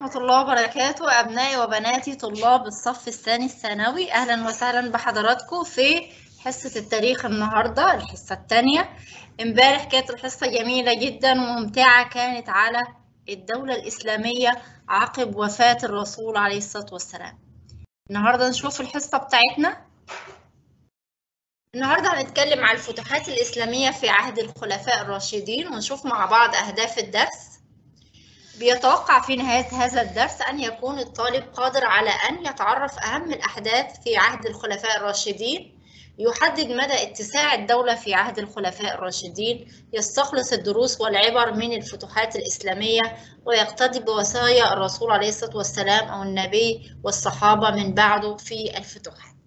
ورحمة الله وبركاته. أبنائي وبناتي طلاب الصف الثاني الثانوي، أهلا وسهلا بحضراتكم في حصة التاريخ. النهاردة الحصة الثانية. امبارح كانت الحصة جميلة جدا وممتعة، كانت على الدولة الإسلامية عقب وفاة الرسول عليه الصلاة والسلام. النهاردة نشوف الحصة بتاعتنا. النهاردة هنتكلم على الفتوحات الإسلامية في عهد الخلفاء الراشدين، ونشوف مع بعض أهداف الدرس. بيتوقع في نهاية هذا الدرس أن يكون الطالب قادر على أن يتعرف أهم الأحداث في عهد الخلفاء الراشدين، يحدد مدى اتساع الدولة في عهد الخلفاء الراشدين، يستخلص الدروس والعبر من الفتوحات الإسلامية، ويقتدي بوصايا الرسول عليه الصلاة والسلام أو النبي والصحابة من بعده في الفتوحات.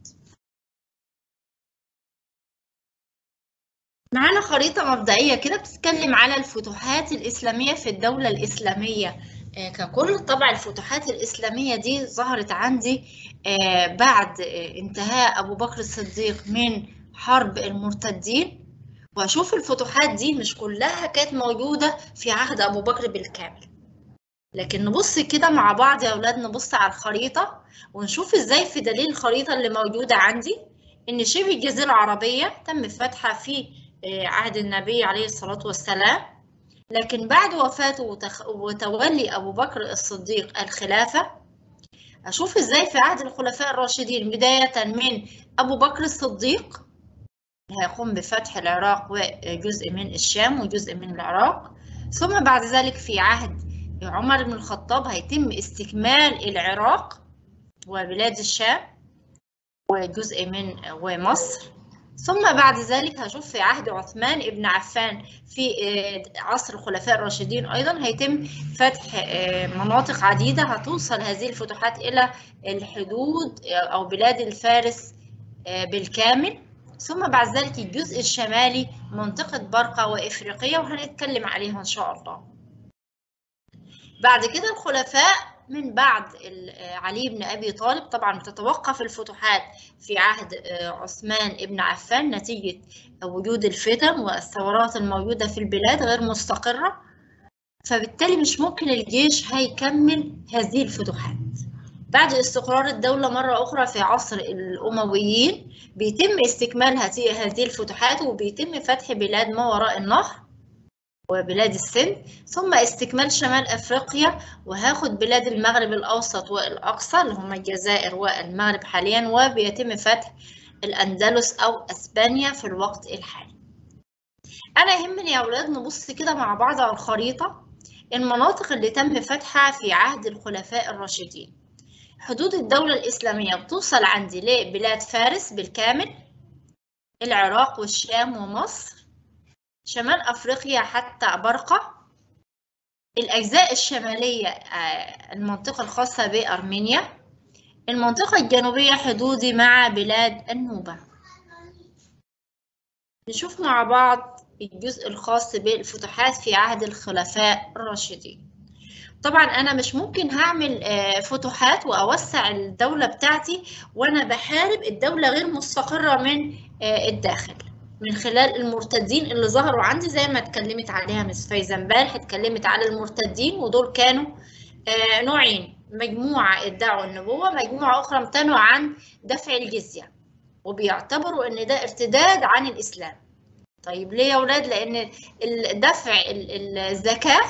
معانا خريطة مبدئية كده بتتكلم على الفتوحات الإسلامية في الدولة الإسلامية ككل. طبعا الفتوحات الإسلامية دي ظهرت عندي بعد انتهاء أبو بكر الصديق من حرب المرتدين، وأشوف الفتوحات دي مش كلها كانت موجودة في عهد أبو بكر بالكامل. لكن نبص كده مع بعض يا أولاد، نبص على الخريطة ونشوف إزاي في دليل الخريطة اللي موجودة عندي إن شبه الجزيرة العربية تم فتحها في عهد النبي عليه الصلاة والسلام، لكن بعد وفاته وتولي أبو بكر الصديق الخلافة أشوف إزاي في عهد الخلفاء الراشدين بداية من أبو بكر الصديق هيقوم بفتح العراق وجزء من الشام وجزء من العراق، ثم بعد ذلك في عهد عمر بن الخطاب هيتم استكمال العراق وبلاد الشام وجزء من ومصر، ثم بعد ذلك هشوف في عهد عثمان بن عفان في عصر الخلفاء الراشدين أيضا هيتم فتح مناطق عديدة، هتوصل هذه الفتوحات إلى الحدود أو بلاد الفارس بالكامل، ثم بعد ذلك الجزء الشمالي منطقة برقة وإفريقية وهنتكلم عليها إن شاء الله. بعد كده الخلفاء من بعد علي بن أبي طالب، طبعا بتتوقف الفتوحات في عهد عثمان بن عفان نتيجة وجود الفتن والثورات الموجودة في البلاد غير مستقرة، فبالتالي مش ممكن الجيش هيكمل هذه الفتوحات. بعد استقرار الدولة مرة أخرى في عصر الأمويين بيتم استكمال هذه الفتوحات وبيتم فتح بلاد ما وراء النهر وبلاد السند، ثم استكمال شمال أفريقيا، وهاخد بلاد المغرب الأوسط والأقصى اللي هم الجزائر والمغرب حاليا، وبيتم فتح الأندلس أو أسبانيا في الوقت الحالي. أنا يهمني يا أولاد نبص كده مع بعض على الخريطة المناطق اللي تم فتحها في عهد الخلفاء الراشدين. حدود الدولة الإسلامية بتوصل عندي لبلاد فارس بالكامل، العراق والشام ومصر، شمال أفريقيا حتى برقة، الأجزاء الشمالية المنطقة الخاصة بأرمينيا، المنطقة الجنوبية حدودي مع بلاد النوبة. نشوف مع بعض الجزء الخاص بالفتوحات في عهد الخلفاء الراشدين. طبعا أنا مش ممكن هعمل فتوحات وأوسع الدولة بتاعتي وأنا بحارب الدولة غير مستقرة من الداخل، من خلال المرتدين اللي ظهروا عندي زي ما اتكلمت عليها مس فايزة امبارح. اتكلمت على المرتدين ودول كانوا نوعين، مجموعة ادعوا النبوة، مجموعة أخرى امتنعوا عن دفع الجزية وبيعتبروا إن ده ارتداد عن الإسلام. طيب ليه يا أولاد؟ لأن دفع الزكاة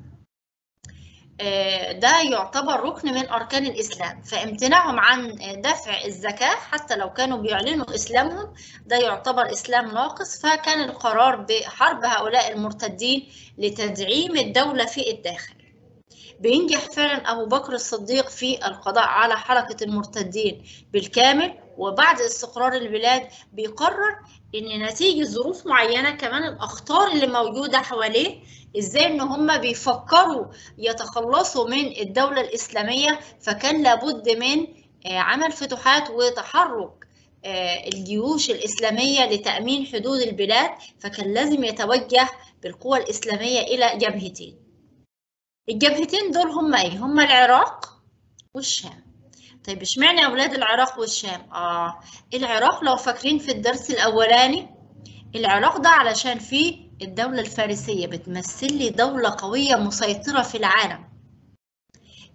ده يعتبر ركن من أركان الإسلام، فامتناعهم عن دفع الزكاة حتى لو كانوا بيعلنوا إسلامهم ده يعتبر إسلام ناقص، فكان القرار بحرب هؤلاء المرتدين لتدعيم الدولة في الداخل. بينجح فعلا أبو بكر الصديق في القضاء على حركة المرتدين بالكامل، وبعد استقرار البلاد بيقرر إن نتيجة ظروف معينة كمان الأخطار اللي موجودة حواليه إزاي إن هم بيفكروا يتخلصوا من الدولة الإسلامية، فكان لابد من عمل فتوحات وتحرك الجيوش الإسلامية لتأمين حدود البلاد، فكان لازم يتوجه بالقوى الإسلامية إلى جبهتين. الجبهتين دول هم ايه؟ هم العراق والشام. طيب اشمعنى يا اولاد العراق والشام؟ العراق لو فاكرين في الدرس الاولاني، العراق ده علشان فيه الدولة الفارسية بتمثل لي دولة قوية مسيطرة في العالم،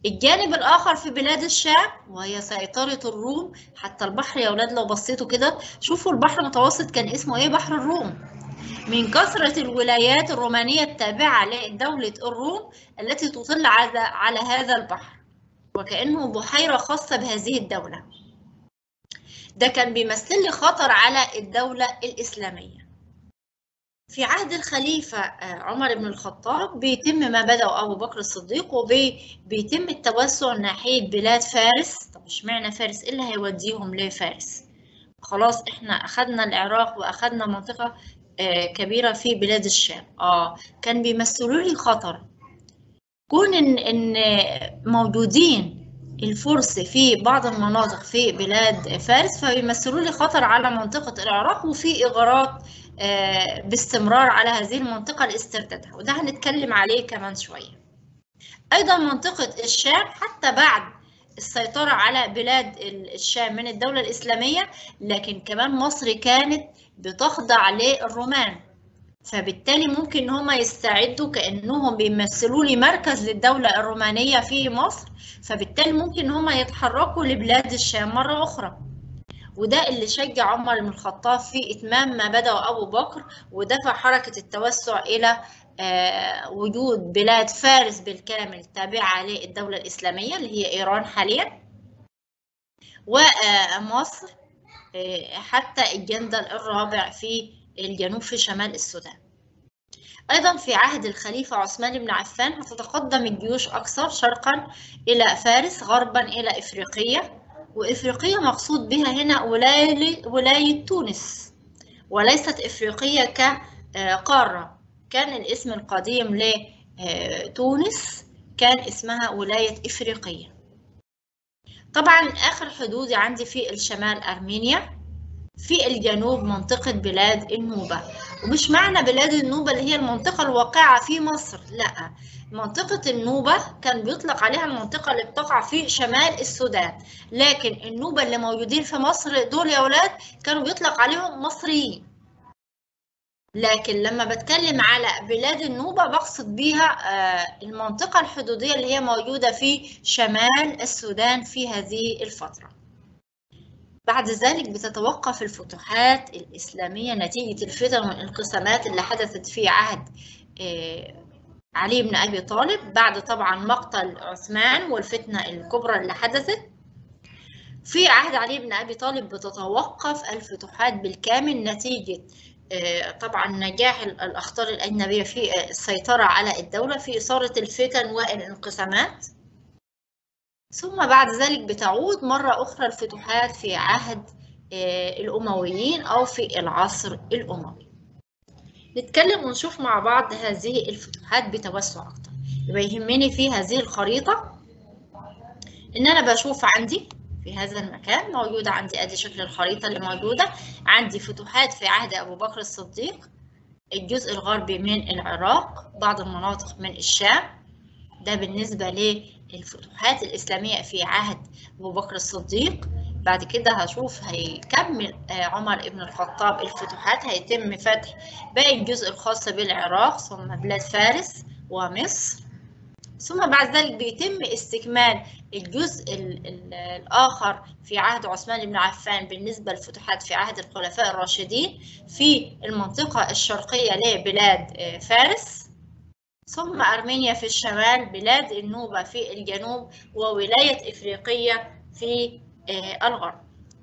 الجانب الآخر في بلاد الشام وهي سيطرة الروم. حتى البحر يا أولاد لو بصيتوا كده شوفوا البحر المتوسط كان اسمه إيه؟ بحر الروم، من كثرة الولايات الرومانية التابعة لدولة الروم التي تطل على هذا البحر، وكأنه بحيرة خاصة بهذه الدولة. ده كان بيمثل لي خطر على الدولة الإسلامية. في عهد الخليفة عمر بن الخطاب بيتم ما بدأه أبو بكر الصديق، وبيتم التوسع ناحية بلاد فارس. طب اشمعنى فارس؟ إيه اللي هيوديهم لفارس؟ خلاص احنا أخدنا العراق وأخدنا منطقة كبيرة في بلاد الشام. كان بيمثلوا لي خطر كون إن موجودين الفرس في بعض المناطق في بلاد فارس، فبيمثلوا لي خطر على منطقة العراق، وفي إغارات باستمرار على هذه المنطقة لاستردادها، وده هنتكلم عليه كمان شوية. أيضا منطقة الشام حتى بعد السيطرة على بلاد الشام من الدولة الإسلامية، لكن كمان مصر كانت بتخضع للرومان، فبالتالي ممكن ان هم يستعدوا كأنهم بيمثلوا لي مركز للدولة الرومانية في مصر، فبالتالي ممكن ان هم يتحركوا لبلاد الشام مرة أخرى. وده اللي شجع عمر بن الخطاب في إتمام ما بدأه أبو بكر، ودفع حركة التوسع إلى وجود بلاد فارس بالكامل تابعة للدولة الإسلامية اللي هي إيران حاليا، ومصر حتى الجندل الرابع في الجنوب في شمال السودان. أيضا في عهد الخليفة عثمان بن عفان هتتقدم الجيوش أكثر شرقا إلى فارس، غربا إلى إفريقيا. وإفريقيا مقصود بها هنا ولاية تونس، وليست إفريقيا كقارة. كان الاسم القديم لتونس كان اسمها ولاية إفريقيا. طبعا آخر حدودي عندي في الشمال أرمينيا، في الجنوب منطقة بلاد النوبة. ومش معنى بلاد النوبة اللي هي المنطقة الواقعة في مصر، لا، منطقة النوبة كان بيطلق عليها المنطقة اللي بتقع في شمال السودان، لكن النوبة اللي موجودين في مصر دول يا ولاد كانوا بيطلق عليهم مصريين. لكن لما بتكلم على بلاد النوبة بقصد بيها المنطقة الحدودية اللي هي موجودة في شمال السودان في هذه الفترة. بعد ذلك بتتوقف الفتوحات الإسلامية نتيجة الفتن والانقسامات اللي حدثت في عهد علي بن أبي طالب، بعد طبعا مقتل عثمان والفتنة الكبرى اللي حدثت. في عهد علي بن أبي طالب بتتوقف الفتوحات بالكامل نتيجة طبعا نجاح الأخطار الأجنبية في السيطرة على الدولة في إثارة الفتن والانقسامات. ثم بعد ذلك بتعود مرة أخرى الفتوحات في عهد الأمويين أو في العصر الأموي. نتكلم ونشوف مع بعض هذه الفتوحات بتوسع أكتر. يبقى يهمني في هذه الخريطة إن أنا بشوف عندي في هذا المكان موجودة عندي أدي شكل الخريطة اللي موجودة عندي فتوحات في عهد أبو بكر الصديق، الجزء الغربي من العراق، بعض المناطق من الشام. ده بالنسبة للفتوحات الإسلامية في عهد أبو بكر الصديق. بعد كده هشوف هيكمل عمر بن الخطاب الفتوحات، هيتم فتح باقي الجزء الخاص بالعراق ثم بلاد فارس ومصر. ثم بعد ذلك بيتم استكمال الجزء الآخر في عهد عثمان بن عفان بالنسبة للفتوحات في عهد الخلفاء الراشدين في المنطقة الشرقية لبلاد فارس، ثم أرمينيا في الشمال، بلاد النوبة في الجنوب، وولاية إفريقيا في الغرب.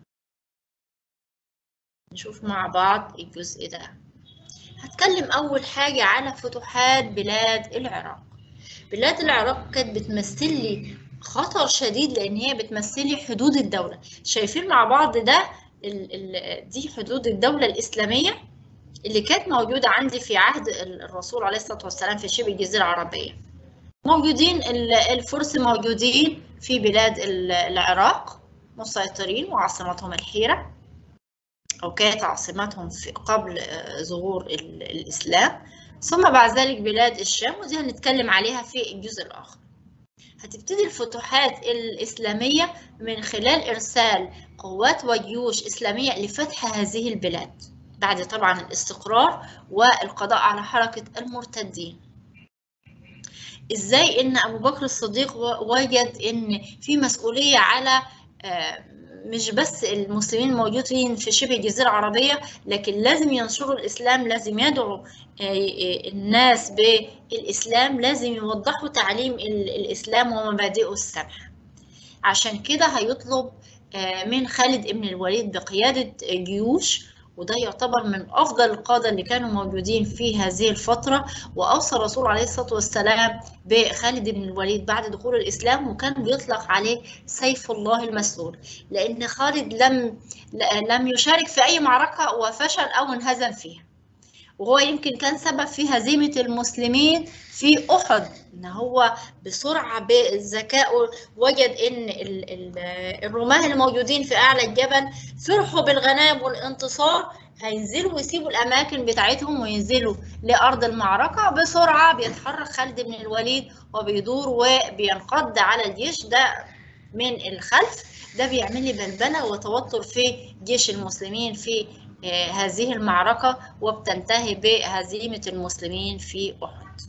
نشوف مع بعض الجزء ده. هتكلم أول حاجة على فتوحات بلاد العراق. بلاد العراق كانت بتمثل لي خطر شديد لأن هي بتمثل لي حدود الدولة. شايفين مع بعض ده دي حدود الدولة الإسلامية اللي كانت موجودة عندي في عهد الرسول عليه الصلاة والسلام في شبه الجزيرة العربية. موجودين الفرس موجودين في بلاد العراق مسيطرين، وعاصمتهم الحيرة، أو كانت عاصمتهم في قبل ظهور الإسلام. ثم بعد ذلك بلاد الشام، ودي هنتكلم عليها في الجزء الآخر. هتبتدي الفتوحات الإسلامية من خلال إرسال قوات وجيوش إسلامية لفتح هذه البلاد بعد طبعا الاستقرار والقضاء على حركة المرتدين. ازاي ان ابو بكر الصديق وجد ان في مسؤولية على مش بس المسلمين الموجودين في شبه الجزيرة العربية، لكن لازم ينشروا الإسلام، لازم يدعوا الناس بالإسلام، لازم يوضحوا تعليم الإسلام ومبادئه السامحة. عشان كده هيطلب من خالد بن الوليد بقيادة جيوش، وده يعتبر من أفضل القادة اللي كانوا موجودين في هذه الفترة. وأوصى الرسول عليه الصلاة والسلام بخالد بن الوليد بعد دخول الإسلام، وكان بيطلق عليه سيف الله المسلول، لأن خالد لم يشارك في أي معركة وفشل أو انهزم فيها، وهو يمكن كان سبب في هزيمة المسلمين في أحد، إن هو بسرعة بذكائه وجد إن الرماة الموجودين في أعلى الجبل فرحوا بالغنائم والانتصار، هينزلوا ويسيبوا الأماكن بتاعتهم وينزلوا لأرض المعركة. بسرعة بيتحرك خالد بن الوليد وبيدور وبينقض على الجيش ده من الخلف. ده بيعمل لي بلبلة وتوتر في جيش المسلمين في هذه المعركة، وبتنتهي بهزيمة المسلمين في أحد.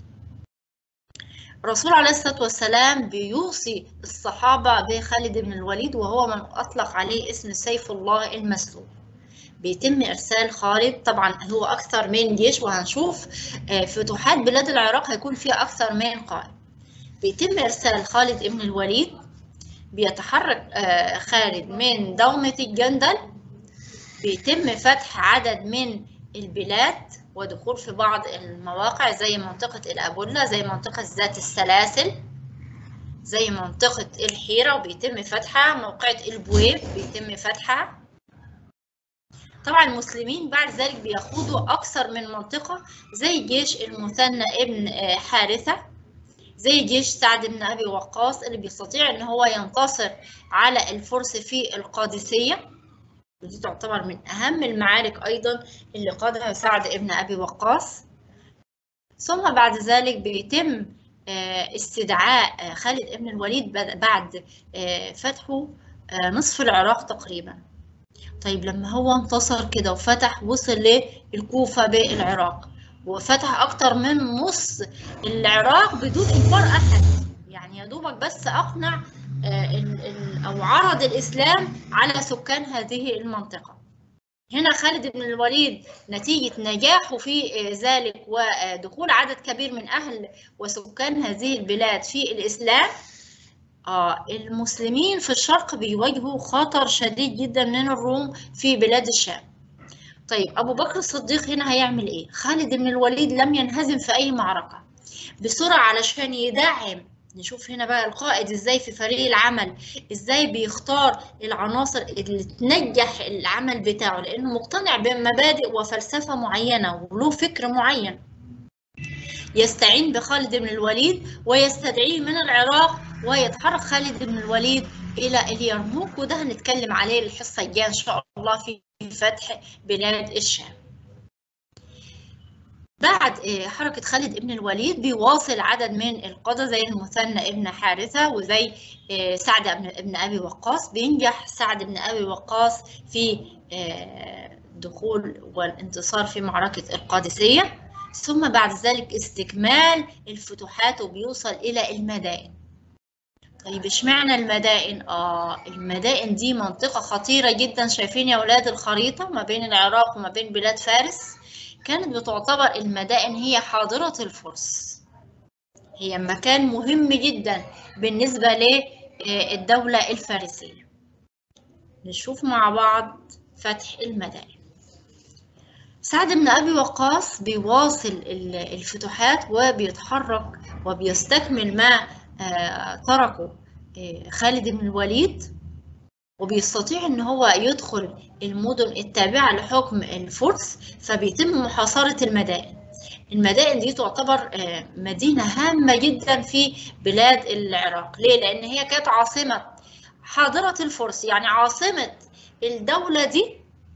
الرسول عليه الصلاة والسلام بيوصي الصحابة بخالد بن الوليد، وهو من أطلق عليه اسم سيف الله المسلول. بيتم إرسال خالد، طبعا هو أكثر من جيش، وهنشوف فتوحات بلاد العراق هيكون فيها أكثر من قائد. بيتم إرسال خالد بن الوليد، بيتحرك خالد من دومة الجندل، بيتم فتح عدد من البلاد ودخول في بعض المواقع زي منطقة الأبولة، زي منطقة ذات السلاسل، زي منطقة الحيرة، وبيتم فتحها. موقعة البويب بيتم فتحها. طبعا المسلمين بعد ذلك بيخوضوا أكثر من منطقة، زي جيش المثنى ابن حارثة، زي جيش سعد بن أبي وقاص اللي بيستطيع إن هو ينتصر على الفرس في القادسية، ودي تعتبر من أهم المعارك أيضا اللي قادها سعد بن أبي وقاص. ثم بعد ذلك بيتم استدعاء خالد بن الوليد بعد فتحه نصف العراق تقريبا. طيب لما هو انتصر كده وفتح، وصل للكوفة بالعراق، وفتح أكتر من نص العراق بدون إجبار أحد، يعني يا دوبك بس أقنع أو عرض الإسلام على سكان هذه المنطقة. هنا خالد بن الوليد نتيجة نجاحه في ذلك ودخول عدد كبير من أهل وسكان هذه البلاد في الإسلام، المسلمين في الشرق بيواجهوا خطر شديد جدا من الروم في بلاد الشام. طيب أبو بكر الصديق هنا هيعمل إيه؟ خالد بن الوليد لم ينهزم في أي معركة، بسرعة علشان يدعم. نشوف هنا بقى القائد ازاي في فريق العمل، ازاي بيختار العناصر اللي تنجح العمل بتاعه، لانه مقتنع بمبادئ وفلسفة معينة وله فكر معين. يستعين بخالد بن الوليد ويستدعيه من العراق، ويتحرك خالد بن الوليد الى اليرموك، وده هنتكلم عليه الحصة الجاية ان شاء الله في فتح بلاد الشام. بعد حركة خالد بن الوليد بيواصل عدد من القادة زي المثنى ابن حارثة وزي سعد بن أبي وقاص. بينجح سعد بن أبي وقاص في دخول والانتصار في معركة القادسية، ثم بعد ذلك استكمال الفتوحات وبيوصل إلى المدائن. طيب اشمعنى المدائن؟ المدائن دي منطقة خطيرة جدا. شايفين يا أولاد الخريطة ما بين العراق وما بين بلاد فارس؟ كانت بتعتبر المدائن هي حاضرة الفرس، هي مكان مهم جدا بالنسبة للدولة الفارسية. نشوف مع بعض فتح المدائن. سعد بن أبي وقاص بيواصل الفتوحات وبيتحرك وبيستكمل ما تركه خالد بن الوليد، وبيستطيع ان هو يدخل المدن التابعة لحكم الفرس، فبيتم محاصرة المدائن. المدائن دي تعتبر مدينة هامة جدا في بلاد العراق. ليه؟ لأن هي كانت عاصمة حاضرة الفرس، يعني عاصمة الدولة دي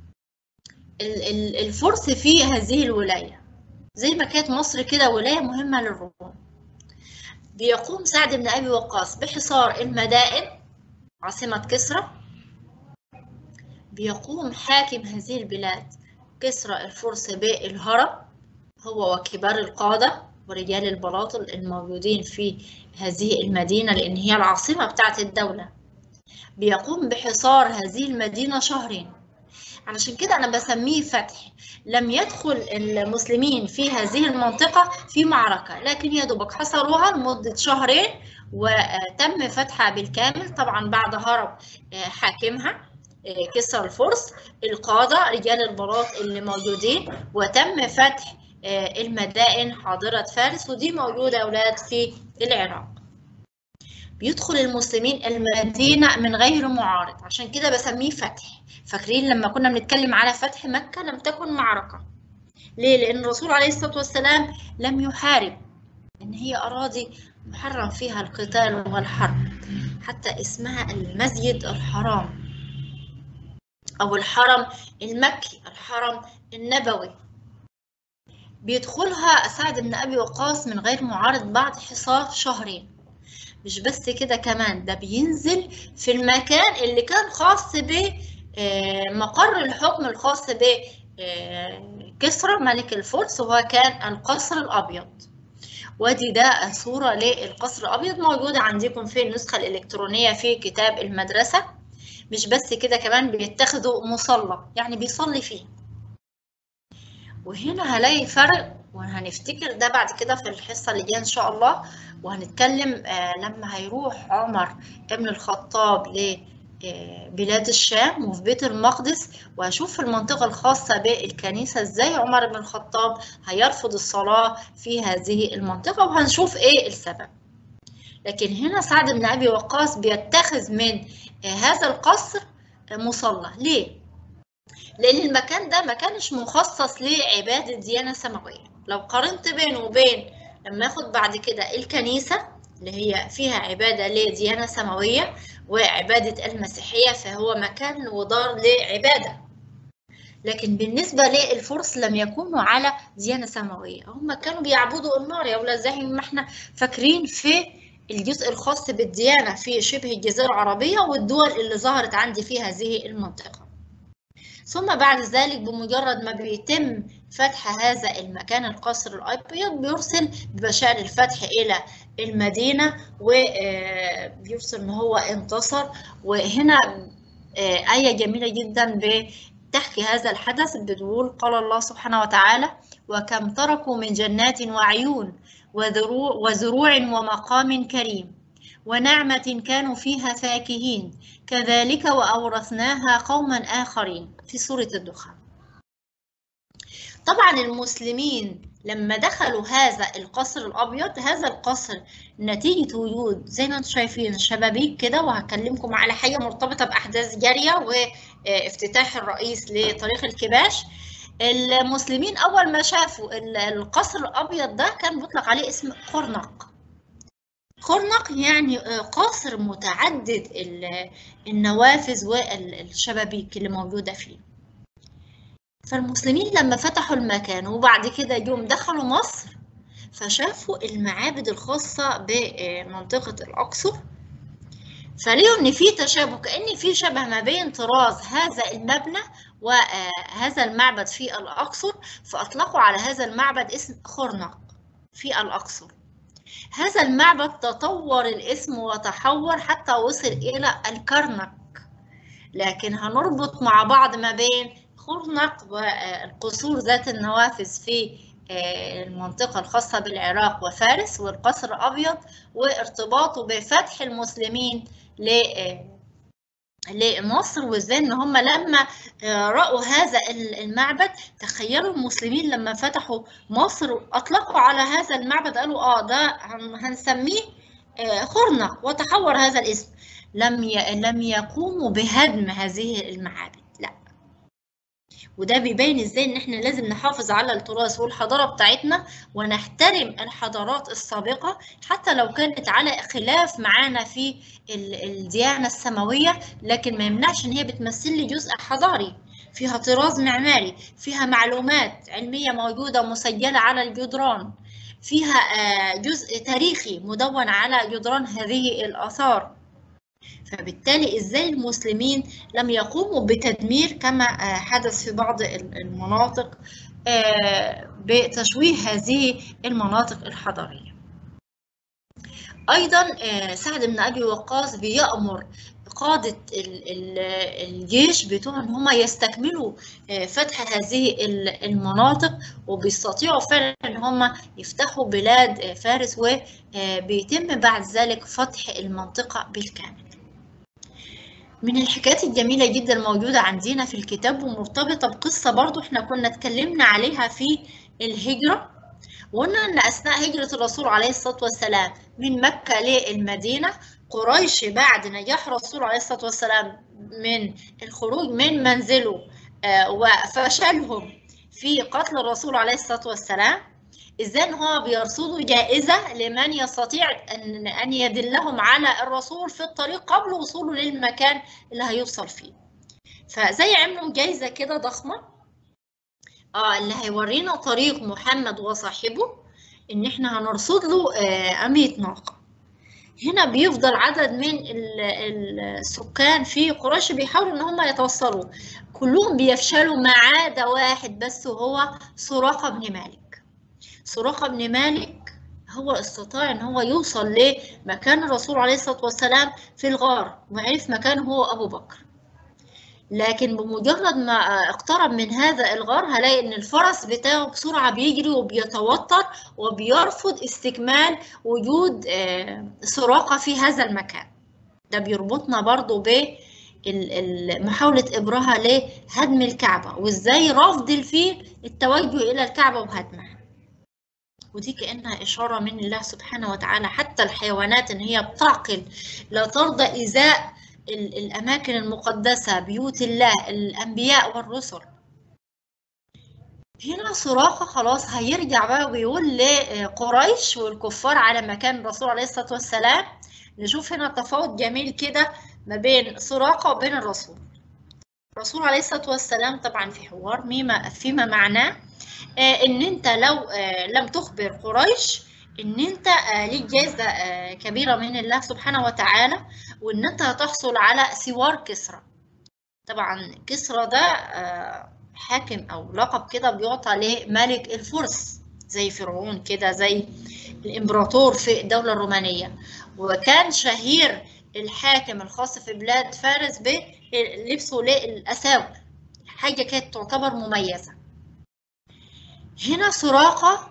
الفرس في هذه الولاية، زي ما كانت مصر كده ولاية مهمة للروم. بيقوم سعد بن أبي وقاص بحصار المدائن عاصمة كسرى. بيقوم حاكم هذه البلاد كسرى الفرس بالهرم، هو وكبار القادة. ورجال البلاطل الموجودين في هذه المدينة، لأن هي العاصمة بتاعت الدولة، بيقوم بحصار هذه المدينة شهرين. علشان كده أنا بسميه فتح. لم يدخل المسلمين في هذه المنطقة في معركة، لكن يا دوبك حصروها لمدة شهرين وتم فتحها بالكامل. طبعا بعد هرب حاكمها كسرى الفرس، القادة رجال البلاط اللي موجودين، وتم فتح المدائن حاضرة فارس، ودي موجودة يا أولاد في العراق. بيدخل المسلمين المدينة من غير معارض، عشان كده بسميه فتح. فاكرين لما كنا بنتكلم على فتح مكة لم تكن معركة. ليه؟ لأن الرسول عليه الصلاة والسلام لم يحارب، إن هي أراضي محرم فيها القتال والحرب، حتى اسمها المسجد الحرام أو الحرم المكي، الحرم النبوي. بيدخلها سعد بن أبي وقاص من غير معارض بعد حصار شهرين. مش بس كده كمان، ده بينزل في المكان اللي كان خاص بمقر الحكم الخاص بكسرى ملك الفرس، وهو كان القصر الأبيض. ودي ده صورة للقصر الأبيض موجودة عندكم في النسخة الإلكترونية في كتاب المدرسة. مش بس كده كمان، بيتخذوا مصلى يعني بيصلي فيه. وهنا هلاقي فرق، وهنفتكر ده بعد كده في الحصة اللي جاية إن شاء الله، وهنتكلم لما هيروح عمر بن الخطاب لبلاد الشام وفي بيت المقدس، وهشوف المنطقة الخاصة بالكنيسة ازاي عمر بن الخطاب هيرفض الصلاة في هذه المنطقة، وهنشوف ايه السبب. لكن هنا سعد بن أبي وقاص بيتخذ من هذا القصر مصلى. ليه؟ لأن المكان ده ما كانش مخصص لعبادة ديانة سماوية. لو قارنت بينه وبين لما ياخد بعد كده الكنيسة اللي هي فيها عبادة لديانة سماوية وعبادة المسيحية، فهو مكان ودار لعبادة. لكن بالنسبة للفرس لم يكونوا على ديانة سماوية، هم كانوا بيعبدوا النار يا أولاد، زي ما احنا فاكرين في الجزء الخاص بالديانة في شبه الجزيرة العربية والدول اللي ظهرت عندي في هذه المنطقة. ثم بعد ذلك بمجرد ما بيتم فتح هذا المكان القصر الأبيض، بيرسل ببشائر الفتح إلى المدينة، وبيرسل إن هو انتصر. وهنا آية جميلة جدا بتحكي هذا الحدث، بتقول: قال الله سبحانه وتعالى: وكم تركوا من جنات وعيون وزروع ومقام كريم ونعمة كانوا فيها فاكهين كذلك وأورثناها قوما آخرين، في سورة الدخان. طبعا المسلمين لما دخلوا هذا القصر الأبيض، هذا القصر نتيجة وجود زي ما انتم شايفين شبابيك كده، وهكلمكم على حاجة مرتبطة بأحداث جارية وافتتاح الرئيس لطريق الكباش. المسلمين أول ما شافوا القصر الأبيض ده كان بيطلق عليه اسم خرنق. خرنق يعني قصر متعدد النوافذ والشبابيك اللي موجودة فيه. فالمسلمين لما فتحوا المكان وبعد كده يوم دخلوا مصر، فشافوا المعابد الخاصة بمنطقة الأقصر، فلقوا إن في تشابه، كأن في شبه ما بين طراز هذا المبنى وهذا المعبد في الأقصر، فأطلقوا على هذا المعبد اسم خرنق في الأقصر. هذا المعبد تطور الاسم وتحور حتى وصل إلى الكرنك، لكن هنربط مع بعض ما بين خرنق والقصور ذات النوافذ في المنطقة الخاصة بالعراق وفارس والقصر الأبيض، وارتباطه بفتح المسلمين لمصر، وازاي ان هم لما رأوا هذا المعبد، تخيلوا المسلمين لما فتحوا مصر اطلقوا على هذا المعبد، قالوا ده هنسميه خرنق، وتحور هذا الاسم. لم يقوموا بهدم هذه المعابد، لا. وده بيبين ازاي ان احنا لازم نحافظ على التراث والحضارة بتاعتنا، ونحترم الحضارات السابقة حتى لو كانت على خلاف معانا في الديانة السماوية، لكن ما يمنعش ان هي بتمثل لي جزء حضاري، فيها طراز معماري، فيها معلومات علمية موجودة مسجلة على الجدران، فيها جزء تاريخي مدون على جدران هذه الآثار. فبالتالي ازاي المسلمين لم يقوموا بتدمير كما حدث في بعض المناطق بتشويه هذه المناطق الحضارية. أيضا سعد بن أبي وقاص بيأمر قادة الجيش بتوع إن هم يستكملوا فتح هذه المناطق، وبيستطيعوا فعلا إن هم يفتحوا بلاد فارس، وبيتم بعد ذلك فتح المنطقة بالكامل. من الحكايات الجميلة جدا الموجودة عندنا في الكتاب ومرتبطة بقصة برضو احنا كنا اتكلمنا عليها في الهجرة، وقلنا ان اثناء هجرة الرسول عليه الصلاة والسلام من مكة للمدينة، قريش بعد نجاح الرسول عليه الصلاة والسلام من الخروج من منزله وفشلهم في قتل الرسول عليه الصلاة والسلام، إذن هو بيرصدوا جائزة لمن يستطيع أن يدلهم على الرسول في الطريق قبل وصوله للمكان اللي هيوصل فيه. فزي عملوا جائزة كده ضخمة اللي هيورينا طريق محمد وصاحبه، إن إحنا هنرصد له 100 ناقة. هنا بيفضل عدد من السكان في قريش بيحاولوا إن هم يتوصلوا، كلهم بيفشلوا ما عدا واحد بس، وهو سراقة بن مالك. سراقة بن مالك هو استطاع ان هو يوصل لمكان الرسول عليه الصلاة والسلام في الغار، وعرف مكانه هو أبو بكر. لكن بمجرد ما اقترب من هذا الغار هلاقي ان الفرس بتاعه بسرعة بيجري وبيتوتر وبيرفض استكمال وجود سراقة في هذا المكان. ده بيربطنا برضو بمحاولة إبرهة لهدم الكعبة، وازاي رفض الفيل التوجه إلى الكعبة وهدمها. ودي كأنها إشارة من الله سبحانه وتعالى حتى الحيوانات إن هي بتعقل، لا ترضى إيذاء الأماكن المقدسة، بيوت الله، الأنبياء والرسل. هنا سراقة خلاص هيرجع بقى ويقول لقريش والكفار على مكان الرسول عليه الصلاة والسلام. نشوف هنا تفاوت جميل كده ما بين سراقة وبين الرسول. الرسول عليه الصلاة والسلام طبعا في حوار فيما معناه ان انت لو لم تخبر قريش ان انت ليك جائزة كبيرة من الله سبحانه وتعالى، وان انت هتحصل على سوار كسرى. طبعا كسرى ده حاكم او لقب كده بيعطى لملك الفرس، زي فرعون كده، زي الامبراطور في الدولة الرومانية. وكان شهير الحاكم الخاص في بلاد فارس بلبسه للأساور، حاجة كانت تعتبر مميزة. هنا سراقة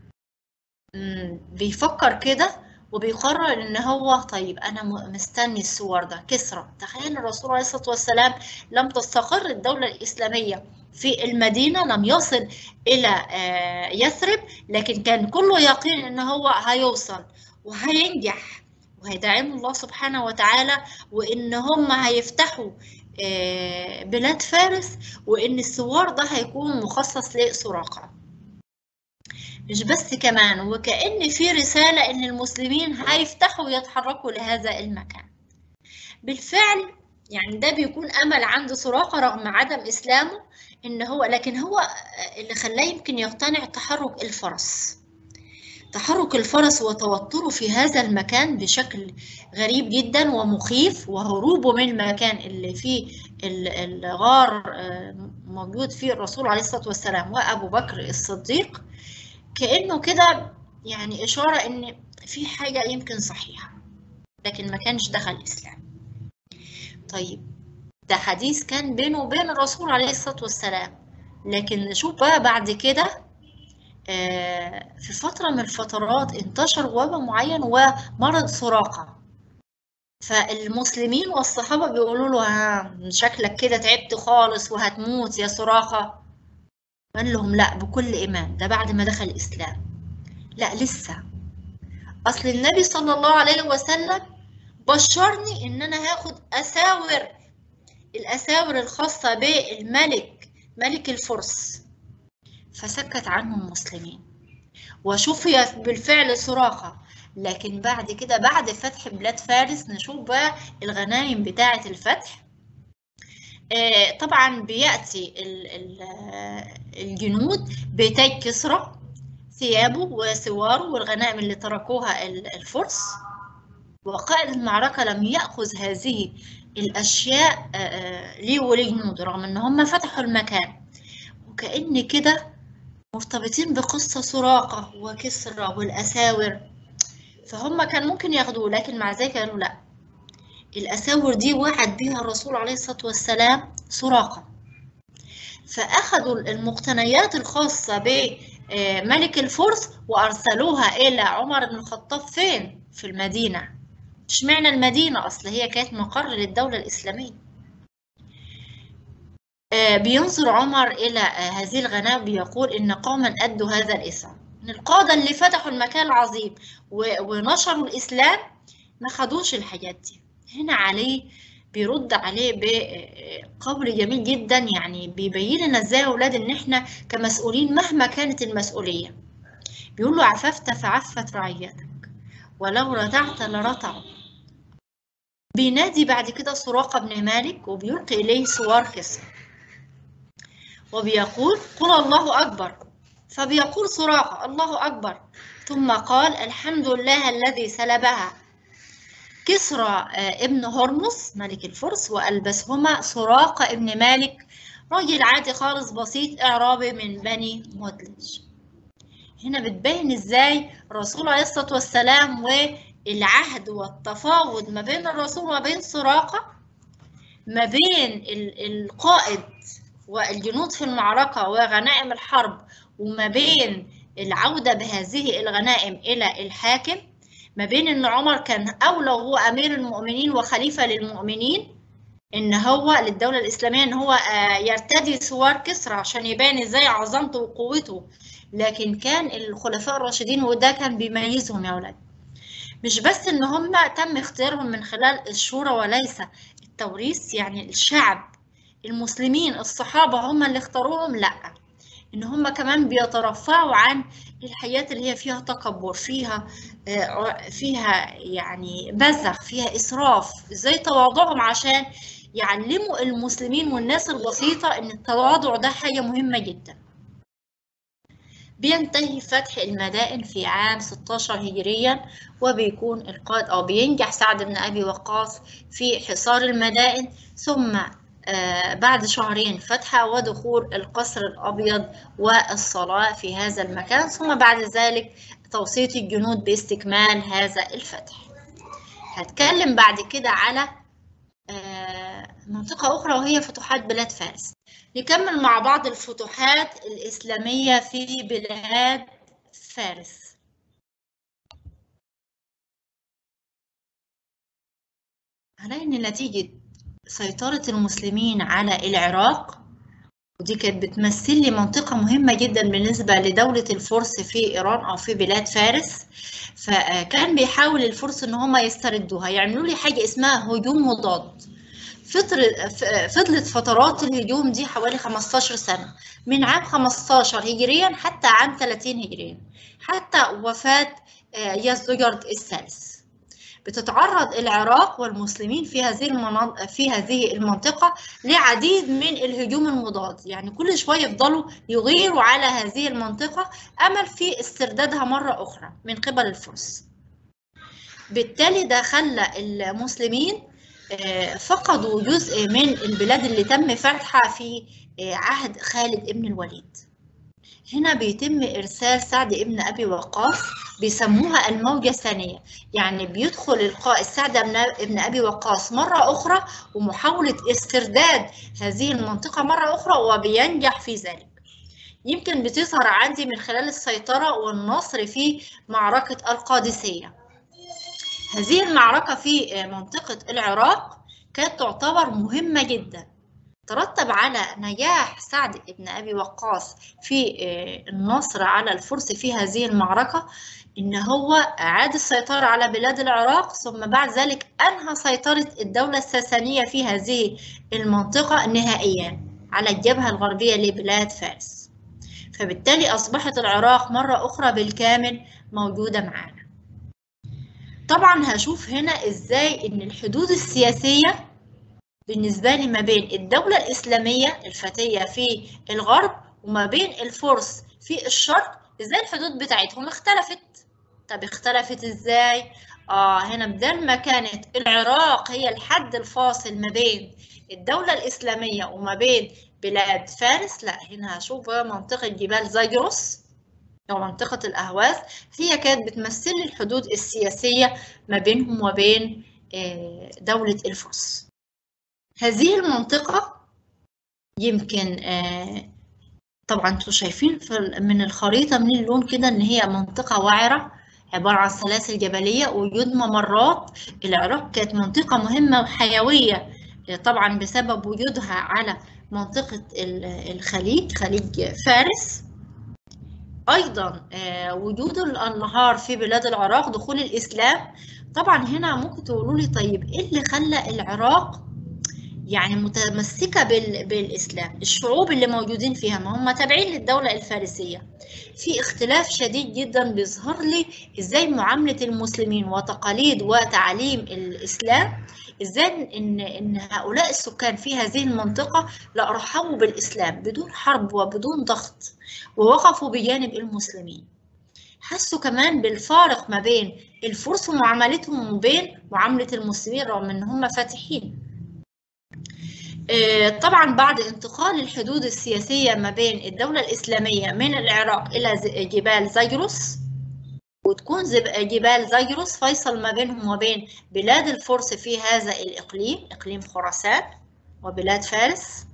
بيفكر كده وبيقرر ان هو طيب انا مستني السور ده كسرى. تخيل الرسول عليه الصلاة والسلام لم تستقر الدولة الإسلامية في المدينة، لم يصل الى يثرب، لكن كان كله يقين ان هو هيوصل وهينجح وهيدعمه الله سبحانه وتعالى، وان هم هيفتحوا بلاد فارس، وان السوار ده هيكون مخصص لسراقة. مش بس كمان، وكأن في رسالة إن المسلمين هيفتحوا ويتحركوا لهذا المكان. بالفعل يعني ده بيكون أمل عند سراقة رغم عدم إسلامه، لكن هو اللي خلاه يمكن يقتنع تحرك الفرس. تحرك الفرس وتوتره في هذا المكان بشكل غريب جدا ومخيف، وهروبه من المكان اللي فيه الغار موجود فيه الرسول عليه الصلاة والسلام وأبو بكر الصديق، كأنه كده يعني إشارة إن في حاجة يمكن صحيحة، لكن ما كانش دخل الإسلام. طيب ده حديث كان بينه وبين الرسول عليه الصلاة والسلام، لكن نشوف بقى بعد كده في فترة من الفترات انتشر وباء معين ومرض سراقة، فالمسلمين والصحابة بيقولوا له شكلك كده تعبت خالص وهتموت يا سراقة. قال لهم لا بكل إيمان، ده بعد ما دخل الإسلام. لا لسه، أصل النبي صلى الله عليه وسلم بشرني إن أنا هاخد الأساور الخاصة بالملك ملك الفرس. فسكت عنه المسلمين وشفي بالفعل سراقة. لكن بعد كده بعد فتح بلاد فارس نشوف بقى الغنائم بتاعة الفتح. طبعا بيأتي الجنود بتاج كسرى، ثيابه وسواره والغنائم اللي تركوها الفرس، وقائد المعركة لم يأخذ هذه الأشياء ليه ولجنوده رغم إن هم فتحوا المكان. وكأن كده مرتبطين بقصة سراقة وكسرى والأساور، فهم كان ممكن ياخدوه، لكن مع ذلك قالوا لا، الأساور دي وعد بها الرسول عليه الصلاة والسلام سراقة. فأخذوا المقتنيات الخاصة بملك الفرس وأرسلوها إلى عمر بن الخطاب فين؟ في المدينة. اشمعنى المدينة؟ أصل هي كانت مقر للدولة الإسلامية. بينظر عمر إلى هذه الغنائم، بيقول إن قوما أدوا هذا الإثم، إن القادة اللي فتحوا المكان العظيم ونشروا الإسلام ما خدوش الحاجات دي. هنا عليه بيرد عليه بقول جميل جدا، يعني بيبين لنا ازاي يا اولاد ان احنا كمسؤولين مهما كانت المسؤوليه، بيقول له عففت فعفت رعيتك ولو رتعت لرتعوا. بينادي بعد كده سراقة بن مالك وبيلقي اليه سوار كسرى وبيقول قل الله اكبر، فبيقول سراقة الله اكبر، ثم قال الحمد لله الذي سلبها كسرى ابن هرمز ملك الفرس وألبسهما سراقة ابن مالك راجل عادي خالص بسيط إعرابي من بني مدلج. هنا بتبين ازاي الرسول عليه الصلاة والسلام والعهد والتفاوض ما بين الرسول وما بين سراقة، ما بين القائد والجنود في المعركة وغنائم الحرب، وما بين العودة بهذه الغنائم إلى الحاكم، ما بين ان عمر كان اولى وهو امير المؤمنين وخليفه للمؤمنين ان هو للدوله الاسلاميه ان هو يرتدي سوار كسرى عشان يبان ازاي عظمته وقوته، لكن كان الخلفاء الراشدين وده كان بيميزهم يا اولاد. مش بس ان هم تم اختيارهم من خلال الشورى وليس التوريث، يعني الشعب المسلمين الصحابه هم اللي اختاروهم، لا، ان هم كمان بيترفعوا عن الحياة اللي هي فيها تكبر، فيها يعني بذخ، فيها اسراف، ازاي تواضعهم عشان يعلموا المسلمين والناس البسيطة ان التواضع ده حاجة مهمة جدا. بينتهي فتح المدائن في عام 16 هجريا، وبيكون القائد أو بينجح سعد بن أبي وقاص في حصار المدائن، ثم بعد شهرين فتح ودخول القصر الأبيض والصلاة في هذا المكان، ثم بعد ذلك توصية الجنود باستكمال هذا الفتح. هتكلم بعد كده على منطقة أخرى وهي فتوحات بلاد فارس. نكمل مع بعض الفتوحات الإسلامية في بلاد فارس. هنلاقي إن نتيجة سيطرة المسلمين على العراق، ودي كانت بتمثل لي منطقة مهمة جدا بالنسبة لدولة الفرس في إيران أو في بلاد فارس، فكان بيحاول الفرس إن هم يستردوها، يعملوا لي حاجة اسمها هجوم مضاد. فضلت فترات الهجوم دي حوالي 15 سنة، من عام 15 هجريا حتى عام 30 هجريا، حتى وفاة يزدجرد الثالث. بتتعرض العراق والمسلمين في هذه المنطقة لعديد من الهجوم المضاد، يعني كل شوية يفضلوا يغيروا على هذه المنطقة أمل في استردادها مرة أخرى من قبل الفرس. بالتالي ده خلى المسلمين فقدوا جزء من البلاد اللي تم فتحها في عهد خالد ابن الوليد. هنا بيتم إرسال سعد ابن أبي وقاص، بيسموها الموجة الثانية، يعني بيدخل القائد سعد ابن أبي وقاص مرة أخرى ومحاولة استرداد هذه المنطقة مرة أخرى، وبينجح في ذلك. يمكن بتظهر عندي من خلال السيطرة والنصر في معركة القادسية. هذه المعركة في منطقة العراق كانت تعتبر مهمة جدا، ترتب على نجاح سعد بن أبي وقاص في النصر على الفرس في هذه المعركة إن هو أعاد السيطرة على بلاد العراق، ثم بعد ذلك أنهى سيطرة الدولة الساسانية في هذه المنطقة نهائيا على الجبهة الغربية لبلاد فارس. فبالتالي أصبحت العراق مرة أخرى بالكامل موجودة معانا. طبعا هشوف هنا إزاي إن الحدود السياسية بالنسبة لي ما بين الدولة الإسلامية الفتية في الغرب وما بين الفرس في الشرق، ازاي الحدود بتاعتهم اختلفت. طب اختلفت ازاي؟ هنا بدل ما كانت العراق هي الحد الفاصل ما بين الدولة الإسلامية وما بين بلاد فارس، لا هنا هشوف منطقة جبال زاجرس أو منطقة الأهواز، هي كانت بتمثل الحدود السياسية ما بينهم وبين دولة الفرس. هذه المنطقة يمكن طبعا انتوا شايفين من الخريطة من اللون كده ان هي منطقة وعرة عبارة عن سلاسل جبلية وجود ممرات. العراق كانت منطقة مهمة وحيوية طبعا بسبب وجودها على منطقة الخليج، خليج فارس. أيضا وجود الأنهار في بلاد العراق، دخول الإسلام. طبعا هنا ممكن تقولوا لي طيب إيه اللي خلى العراق يعني متمسكة بالإسلام؟ الشعوب اللي موجودين فيها ما هم تابعين للدولة الفارسية، في اختلاف شديد جدا بيظهر لي إزاي معاملة المسلمين وتقاليد وتعاليم الإسلام، إزاي إن هؤلاء السكان في هذه المنطقة لا رحبوا بالإسلام بدون حرب وبدون ضغط ووقفوا بجانب المسلمين. حسوا كمان بالفارق ما بين الفرس ومعاملتهم وبين معاملة المسلمين رغم إن هم فاتحين. طبعا بعد انتقال الحدود السياسية ما بين الدولة الإسلامية من العراق إلى جبال زاجرس، وتكون جبال زاجرس فيصل ما بينهم وبين بلاد الفرس في هذا الإقليم، إقليم خراسان وبلاد فارس،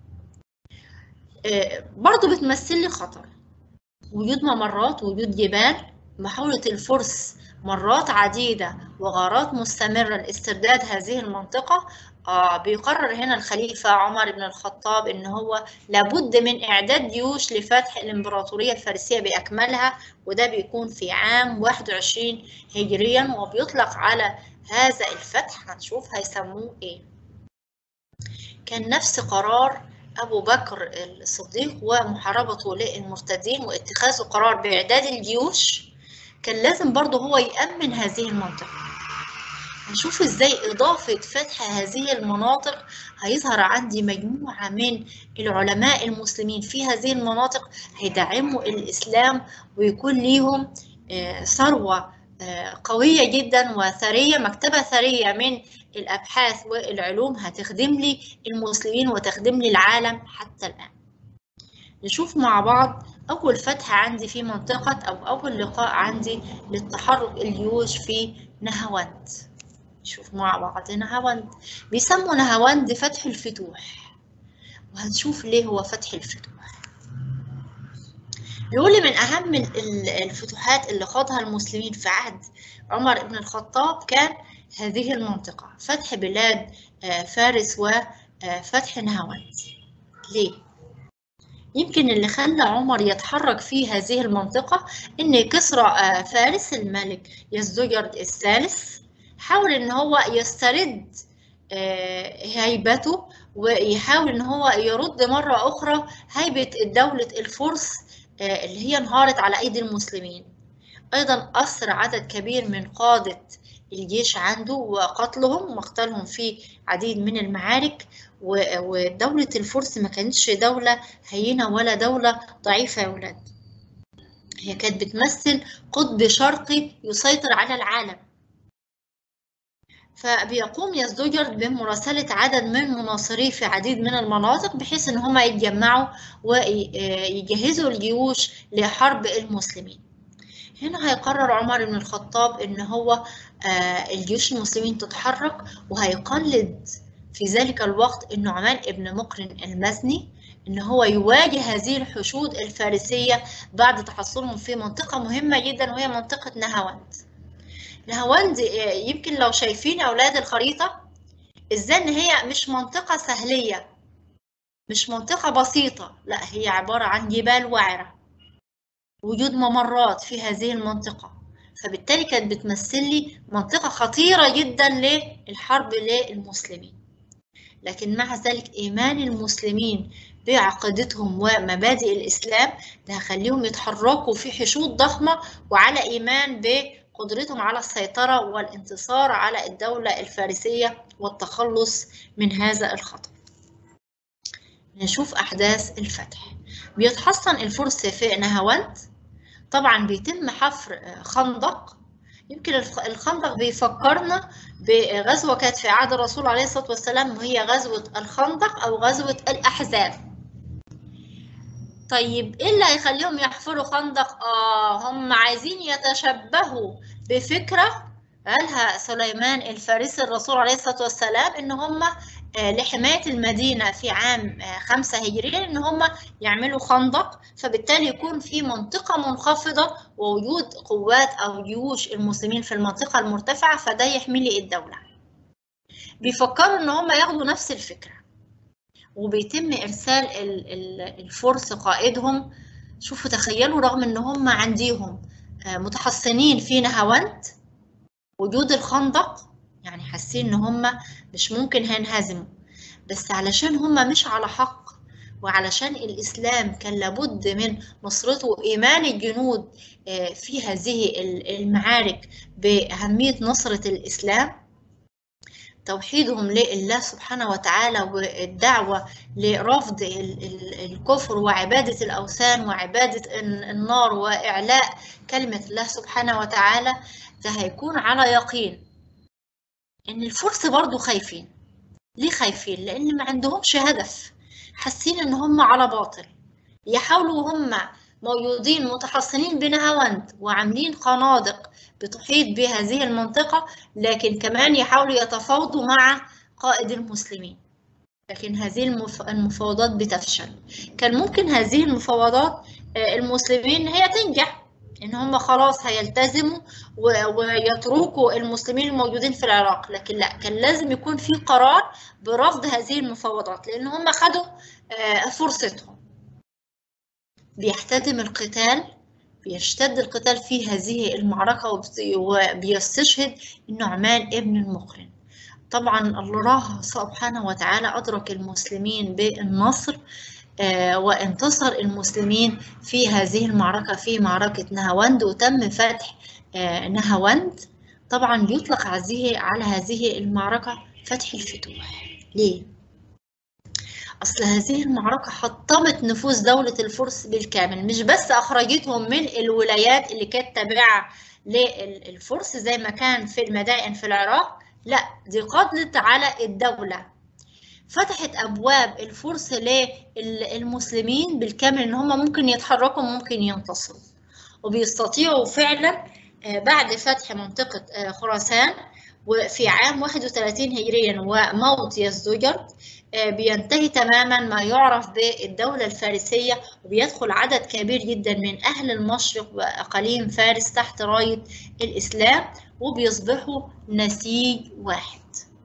برضو بتمثل لي خطر. وجود ممرات، وجود جبال، محاولة الفرس مرات عديدة وغارات مستمرة لاسترداد هذه المنطقة. بيقرر هنا الخليفة عمر بن الخطاب إن هو لابد من إعداد جيوش لفتح الإمبراطورية الفارسية بأكملها، وده بيكون في عام 21 هجريا، وبيطلق على هذا الفتح هنشوف هيسموه إيه. كان نفس قرار أبو بكر الصديق ومحاربته للمرتدين واتخاذه قرار بإعداد الجيوش، كان لازم برضه هو يأمن هذه المنطقة. هنشوف ازاي إضافة فتح هذه المناطق هيظهر عندي مجموعة من العلماء المسلمين في هذه المناطق هيدعموا الإسلام ويكون ليهم ثروة قوية جدا وثرية، مكتبة ثرية من الأبحاث والعلوم هتخدم لي المسلمين وتخدم لي العالم حتى الآن. نشوف مع بعض أول فتح عندي في منطقة أو أول لقاء عندي للتحرك الجيوش في نهاوند. نشوف مع بعض نهاوند، بيسموا نهاوند فتح الفتوح، وهنشوف ليه هو فتح الفتوح. بيقول لي من أهم الفتوحات اللي خاضها المسلمين في عهد عمر بن الخطاب كان هذه المنطقة، فتح بلاد فارس وفتح نهاوند. ليه؟ يمكن اللي خلى عمر يتحرك في هذه المنطقة إن كسرى فارس الملك يزدجرد الثالث حاول إن هو يسترد هيبته ويحاول إن هو يرد مرة أخرى هيبة دولة الفرس اللي هي انهارت على أيدي المسلمين. أيضا أسر عدد كبير من قادة الجيش عنده وقتلهم ومقتلهم في عديد من المعارك. ودولة الفرس ما كانتش دولة هينة ولا دولة ضعيفة يا ولاد، هي كانت بتمثل قطب شرقي يسيطر على العالم. فبيقوم يزدجرد بمراسلة عدد من مناصريه في عديد من المناطق بحيث ان هم يتجمعوا ويجهزوا الجيوش لحرب المسلمين. هنا هيقرر عمر بن الخطاب ان هو الجيوش المسلمين تتحرك، وهيقلد في ذلك الوقت النعمان ابن مقرن المزني ان هو يواجه هذه الحشود الفارسية بعد تحصلهم في منطقة مهمة جدا وهي منطقة نهاوند. نهاوند يمكن لو شايفين أولاد الخريطة إزاي إن هي مش منطقة سهلية، مش منطقة بسيطة، لا هي عبارة عن جبال وعرة، وجود ممرات في هذه المنطقة، فبالتالي كانت بتمثل لي منطقة خطيرة جدا للحرب للمسلمين. لكن مع ذلك إيمان المسلمين بعقيدتهم ومبادئ الإسلام ده هيخليهم يتحركوا في حشود ضخمة وعلى إيمان بقدرتهم على السيطرة والانتصار على الدولة الفارسية والتخلص من هذا الخطر. نشوف أحداث الفتح. بيتحصن الفرس في نهاوند، طبعا بيتم حفر خندق. يمكن الخندق بيفكرنا بغزوة كانت في عهد الرسول عليه الصلاة والسلام وهي غزوة الخندق أو غزوة الأحزاب. طيب ايه اللي هيخليهم يحفروا خندق؟ هم عايزين يتشبهوا بفكرة قالها سليمان الفارسي الرسول عليه الصلاة والسلام، ان هم لحماية المدينة في عام 5 هجريا ان هم يعملوا خندق، فبالتالي يكون في منطقة منخفضة ووجود قوات او جيوش المسلمين في المنطقة المرتفعة، فده يحمي لي الدولة. بيفكروا ان هم ياخدوا نفس الفكرة، وبيتم إرسال الفرس قائدهم. شوفوا تخيلوا، رغم إن هم عنديهم متحصنين في نهاوند، وجود الخندق يعني حاسين إن هم مش ممكن هينهزموا، بس علشان هم مش على حق، وعلشان الإسلام كان لابد من نصرته وإيمان الجنود في هذه المعارك بأهمية نصرة الإسلام، توحيدهم لله سبحانه وتعالى، والدعوة لرفض الكفر وعبادة الأوثان وعبادة النار وإعلاء كلمة الله سبحانه وتعالى، ده هيكون على يقين إن الفرس برضو خايفين. ليه خايفين؟ لأن ما عندهمش هدف، حاسين إن هم على باطل. يحاولوا هم موجودين متحصنين بنهاوند وعاملين خنادق بتحيط بهذه المنطقة، لكن كمان يحاولوا يتفاوضوا مع قائد المسلمين، لكن هذه المفاوضات بتفشل. كان ممكن هذه المفاوضات المسلمين هي تنجح، ان هم خلاص هيلتزموا ويتركوا المسلمين الموجودين في العراق، لكن لا، كان لازم يكون في قرار برفض هذه المفاوضات، لان هم خدوا فرصتهم. بيحتدم القتال، بيشتد القتال في هذه المعركة، وبيستشهد النعمان ابن المقرن. طبعا الله سبحانه وتعالى أدرك المسلمين بالنصر، وانتصر المسلمين في هذه المعركة، في معركة نهاوند، وتم فتح نهاوند. طبعا يطلق على هذه المعركة فتح الفتوح. ليه؟ أصل هذه المعركة حطمت نفوذ دولة الفرس بالكامل، مش بس أخرجتهم من الولايات اللي كانت تابعة للفرس زي ما كان في المدائن في العراق، لا، دي قضت على الدولة، فتحت أبواب الفرس للمسلمين بالكامل إن هم ممكن يتحركوا، ممكن ينتصروا، وبيستطيعوا فعلا بعد فتح منطقة خراسان وفي عام 31 هجريا وموت يزدجرد، بينتهي تماما ما يعرف بالدولة الفارسية، وبيدخل عدد كبير جدا من أهل المشرق وأقاليم فارس تحت راية الإسلام، وبيصبحوا نسيج واحد.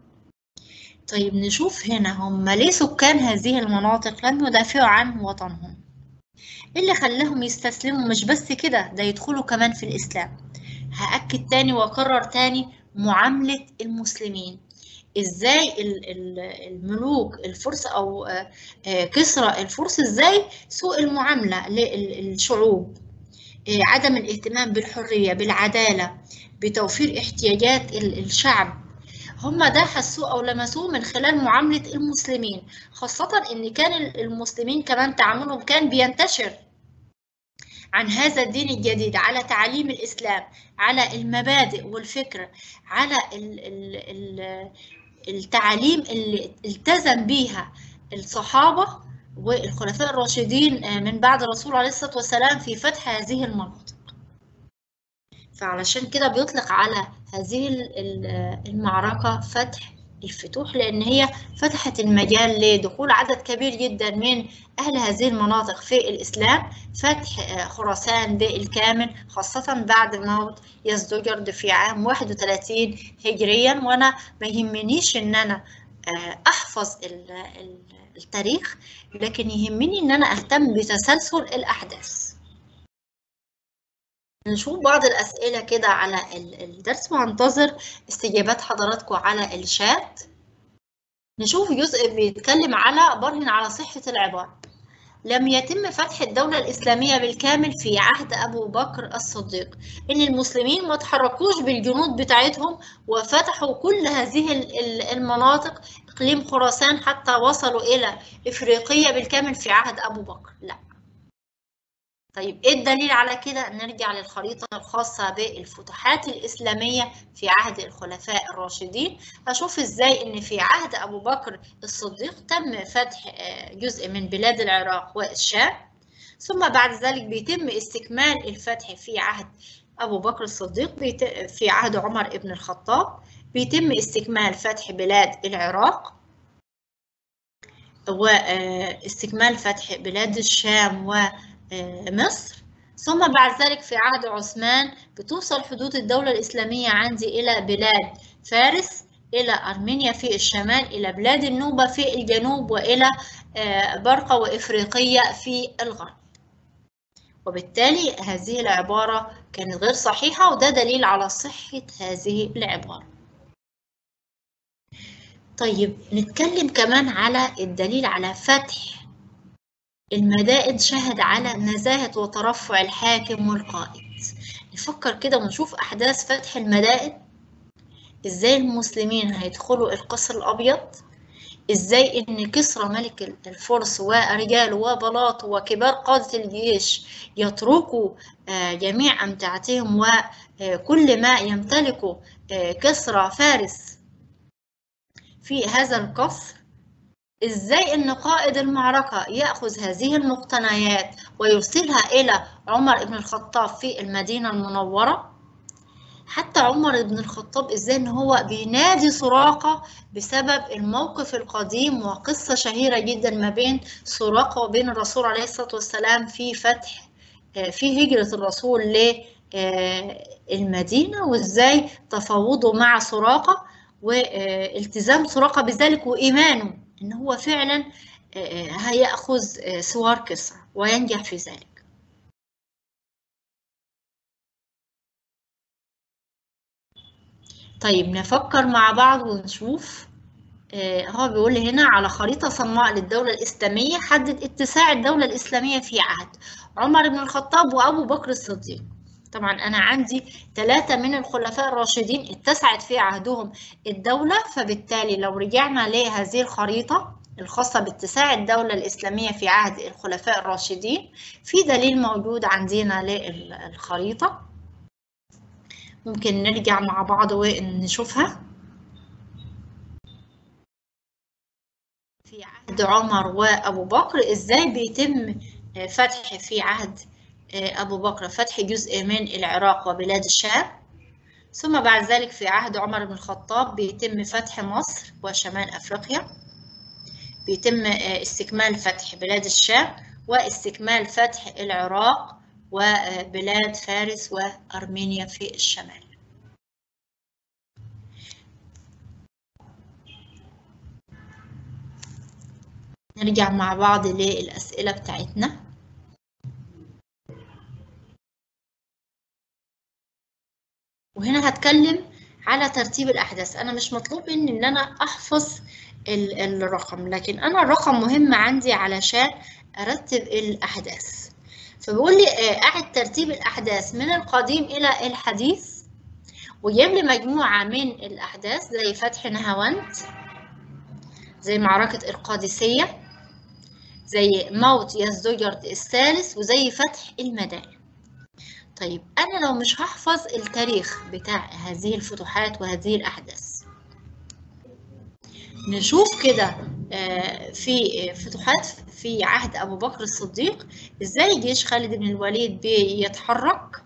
طيب نشوف هنا هم ليه سكان هذه المناطق لم يدافعوا عن وطنهم؟ إيه اللي خلاهم يستسلموا؟ مش بس كده، ده يدخلوا كمان في الإسلام. هأكد تاني وأكرر تاني، معاملة المسلمين. ازاي الملوك الفرس او كسرى الفرس ازاي سوء المعاملة للشعوب، عدم الاهتمام بالحرية، بالعدالة، بتوفير احتياجات الشعب. هم ده حسوه او لمسوه من خلال معاملة المسلمين، خاصة ان كان المسلمين كمان تعاملهم كان بينتشر عن هذا الدين الجديد، على تعاليم الإسلام، على المبادئ والفكر، على التعاليم اللي التزم بيها الصحابة والخلفاء الراشدين من بعد الرسول عليه الصلاة والسلام في فتح هذه المناطق. فعلشان كده بيطلق على هذه المعركة فتح الفتوح، لأن هي فتحت المجال لدخول عدد كبير جدا من أهل هذه المناطق في الإسلام، فتح خراسان بالكامل، خاصة بعد موت يزدجرد في عام 31 هجريا. وأنا ما يهمنيش إن أنا أحفظ التاريخ، لكن يهمني إن أنا أهتم بتسلسل الأحداث. نشوف بعض الأسئلة كده على الدرس، وهنتظر استجابات حضراتكم على الشات. نشوف جزء بيتكلم على برهن على صحة العبارة. لم يتم فتح الدولة الإسلامية بالكامل في عهد أبو بكر الصديق، إن المسلمين ما تحركوش بالجنود بتاعتهم وفتحوا كل هذه المناطق، إقليم خراسان، حتى وصلوا إلى إفريقيا بالكامل في عهد أبو بكر، لا. طيب ايه الدليل على كده؟ نرجع للخريطة الخاصة بالفتوحات الإسلامية في عهد الخلفاء الراشدين. هشوف ازاي ان في عهد أبو بكر الصديق تم فتح جزء من بلاد العراق والشام، ثم بعد ذلك بيتم استكمال الفتح في عهد أبو بكر الصديق، في عهد عمر بن الخطاب بيتم استكمال فتح بلاد العراق، واستكمال فتح بلاد الشام ومصر. ثم بعد ذلك في عهد عثمان بتوصل حدود الدولة الإسلامية عندي إلى بلاد فارس، إلى أرمينيا في الشمال، إلى بلاد النوبة في الجنوب، وإلى برقة وإفريقية في الغرب. وبالتالي هذه العبارة كانت غير صحيحة، وده دليل على صحة هذه العبارة. طيب نتكلم كمان على الدليل على فتح المدائن شهد على نزاهة وترفع الحاكم والقائد. نفكر كده ونشوف أحداث فتح المدائن، إزاي المسلمين هيدخلوا القصر الأبيض، إزاي إن كسرى ملك الفرس ورجاله وبلاطه وكبار قادة الجيش يتركوا جميع أمتعتهم وكل ما يمتلكه كسرى فارس في هذا القصر. إزاي إن قائد المعركة يأخذ هذه المقتنيات ويرسلها إلى عمر بن الخطاب في المدينة المنورة. حتى عمر بن الخطاب إزاي إن هو بينادي سراقة بسبب الموقف القديم، وقصة شهيرة جدا ما بين سراقة وبين الرسول عليه الصلاة والسلام في فتح في هجرة الرسول للمدينة، وإزاي تفاوضوا مع سراقة والتزام سراقة بذلك وإيمانه إن هو فعلا هيأخذ سوار كسرى وينجح في ذلك. طيب نفكر مع بعض ونشوف. هو بيقول لي هنا على خريطة صماء للدولة الإسلامية حدد اتساع الدولة الإسلامية في عهد عمر بن الخطاب وأبو بكر الصديق. طبعا أنا عندي 3 من الخلفاء الراشدين اتسعت في عهدهم الدولة، فبالتالي لو رجعنا لهذه الخريطة الخاصة باتساع الدولة الإسلامية في عهد الخلفاء الراشدين، في دليل موجود عندنا للخريطة، ممكن نرجع مع بعض ونشوفها. في عهد عمر وأبو بكر إزاي بيتم فتح في عهد أبو بكر فتح جزء من العراق وبلاد الشام، ثم بعد ذلك في عهد عمر بن الخطاب بيتم فتح مصر وشمال أفريقيا، بيتم استكمال فتح بلاد الشام واستكمال فتح العراق وبلاد فارس وأرمينيا في الشمال. نرجع مع بعض للأسئلة بتاعتنا. وهنا هتكلم على ترتيب الأحداث. أنا مش مطلوب مني إن أنا أحفظ الرقم، لكن أنا الرقم مهم عندي علشان أرتب الأحداث. فبيقول لي أعد ترتيب الأحداث من القديم إلى الحديث، وجايب لي مجموعة من الأحداث زي فتح نهاوند، زي معركة القادسية، زي موت يزدجرد الثالث، وزي فتح المدائن. طيب أنا لو مش هحفظ التاريخ بتاع هذه الفتوحات وهذه الأحداث، نشوف كده في فتوحات في عهد أبو بكر الصديق إزاي جيش خالد بن الوليد بيتحرك،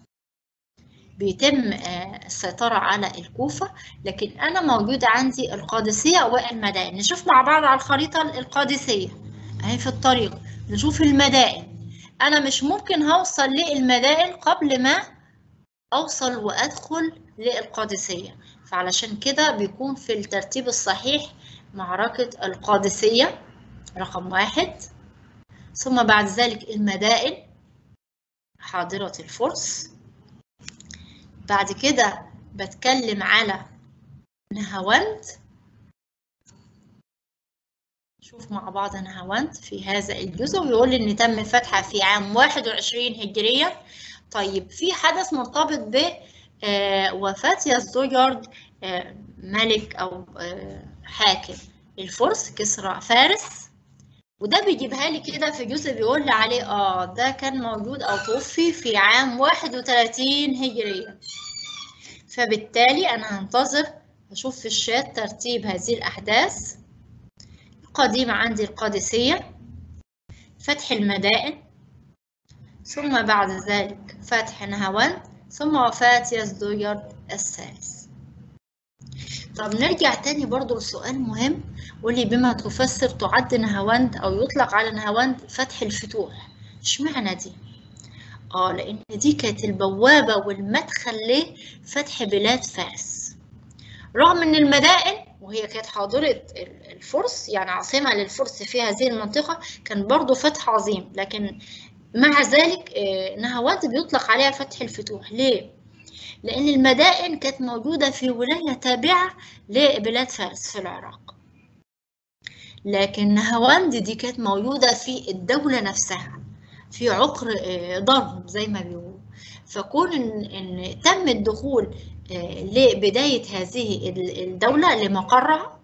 بيتم السيطرة على الكوفة، لكن أنا موجودة عندي القادسية والمدائن. نشوف مع بعض على الخريطة القادسية أهي في الطريق، نشوف المدائن. أنا مش ممكن هوصل للمدائن قبل ما أوصل وأدخل للقادسية، فعلشان كده بيكون في الترتيب الصحيح معركة القادسية رقم 1، ثم بعد ذلك المدائن حاضرة الفرس، بعد كده بتكلم على نهاوند. شوف مع بعض نهاوند في هذا الجزء، ويقول إن تم فتحها في عام 21 هجرية. طيب في حدث مرتبط ب وفاة يزدجرد ملك أو حاكم الفرس كسرى فارس، وده بيجيبها لي كده في جزء بيقول لي عليه ده كان موجود أو توفي في عام 31 هجرية. فبالتالي أنا هنتظر أشوف في الشات ترتيب هذه الأحداث. القديمة عندي القادسية، فتح المدائن، ثم بعد ذلك فتح نهاوند، ثم وفاة يزدجرد الثالث. طب نرجع تاني برضو لسؤال مهم، واللي بما تفسر تعد نهاوند أو يطلق على نهاوند فتح الفتوح، اشمعنى دي؟ لأن دي كانت البوابة والمدخل لفتح بلاد فارس، رغم إن المدائن وهي كانت حاضرة الفرس، يعني عاصمة للفرس في هذه المنطقة، كان برضو فتح عظيم، لكن مع ذلك نهاوند بيطلق عليها فتح الفتوح. ليه؟ لأن المدائن كانت موجودة في ولاية تابعة لبلاد فارس في العراق، لكن نهاوند دي كانت موجودة في الدولة نفسها، في عقر ضرب زي ما بيقولوا. فكون إن تم الدخول لبداية هذه الدولة لمقرها،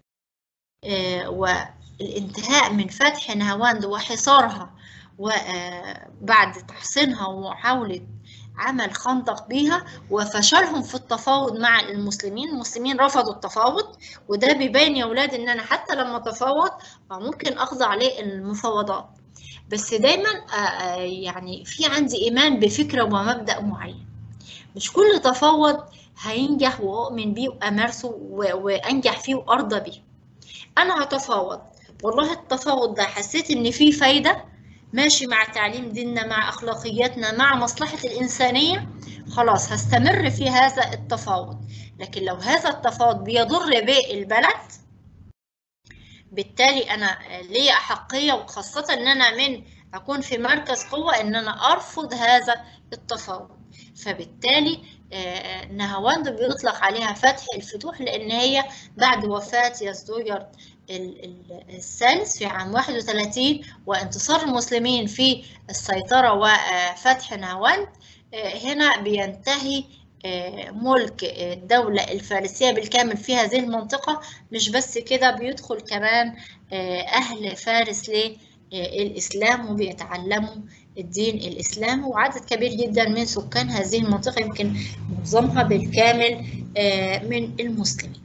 والانتهاء من فتح نهاوند وحصارها، وبعد تحصينها ومحاولة عمل خندق بيها وفشلهم في التفاوض مع المسلمين رفضوا التفاوض. وده بيبين يا ولاد ان انا حتى لما اتفاوض ممكن اخضع للمفاوضات، بس دايما يعني في عندي ايمان بفكرة ومبدأ معين، مش كل تفاوض هينجح واؤمن بيه وامارسه وانجح فيه وارضى بيه. انا هتفاوض، والله التفاوض ده حسيت ان فيه فايدة، ماشي مع تعليم ديننا، مع اخلاقياتنا، مع مصلحة الانسانية، خلاص هستمر في هذا التفاوض. لكن لو هذا التفاوض بيضر بالبلد، بالتالي انا ليا احقية، وخاصة ان انا اكون في مركز قوة، ان انا ارفض هذا التفاوض. فبالتالي نهاوند بيطلق عليها فتح الفتوح، لان هي بعد وفاة يزدجرد الثالث في عام 31 وانتصار المسلمين في السيطرة وفتح نهاوند، هنا بينتهي ملك الدولة الفارسية بالكامل في هذه المنطقة. مش بس كده، بيدخل كمان أهل فارس للإسلام وبيتعلموا الدين الإسلامي، وعدد كبير جدا من سكان هذه المنطقة، يمكن معظمها بالكامل من المسلمين.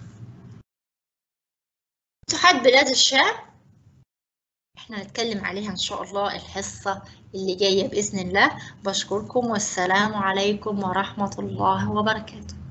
فتوحات بلاد الشام احنا هنتكلم عليها إن شاء الله الحصة اللي جاية بإذن الله. بشكركم، والسلام عليكم ورحمة الله وبركاته.